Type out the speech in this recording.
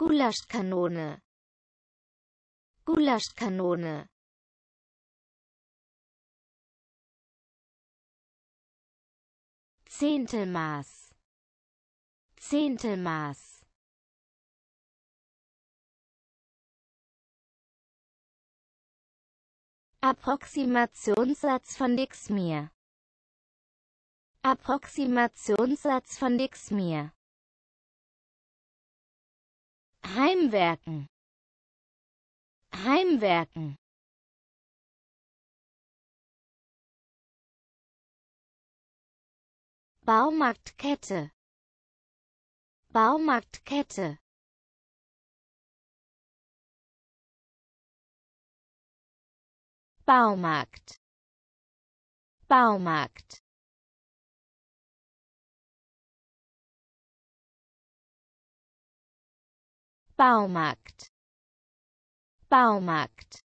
Gulaschkanone, Gulaschkanone. Zehntelmaß, Zehntelmaß. Approximationssatz von Dixie. Approximationssatz von Dixie. Heimwerken, Heimwerken. Baumarktkette, Baumarktkette. Baumarkt, Baumarkt. Baumarkt, Baumarkt.